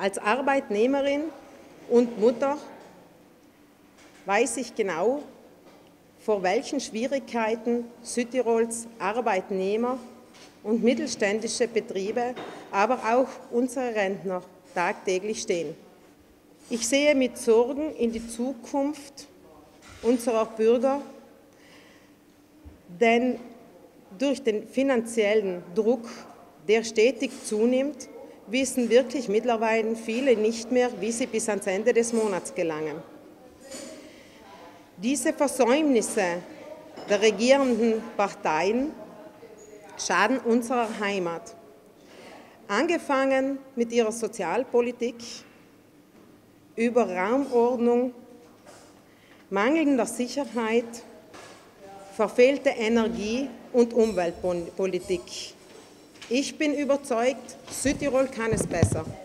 Als Arbeitnehmerin und Mutter weiß ich genau, vor welchen Schwierigkeiten Südtirols Arbeitnehmer und mittelständische Betriebe, aber auch unsere Rentner tagtäglich stehen. Ich sehe mit Sorgen in die Zukunft unserer Bürger, denn durch den finanziellen Druck, der stetig zunimmt, wissen wirklich mittlerweile viele nicht mehr, wie sie bis ans Ende des Monats gelangen. Diese Versäumnisse der regierenden Parteien schaden unserer Heimat. Angefangen mit ihrer Sozialpolitik, über Raumordnung, mangelnder Sicherheit, verfehlte Energie- und Umweltpolitik. Ich bin überzeugt, Südtirol kann es besser.